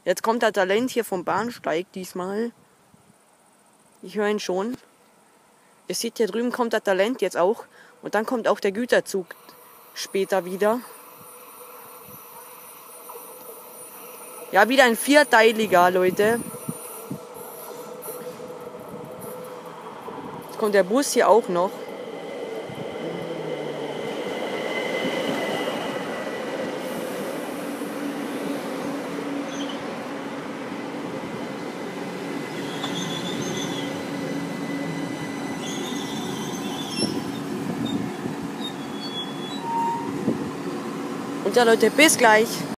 Jetzt kommt der Talent hier vom Bahnsteig diesmal. Ich höre ihn schon. Ihr seht, hier drüben kommt der Talent jetzt auch. Und dann kommt auch der Güterzug später wieder. Ja, wieder ein vierteiliger, Leute. Jetzt kommt der Bus hier auch noch. Und ja, Leute, bis gleich.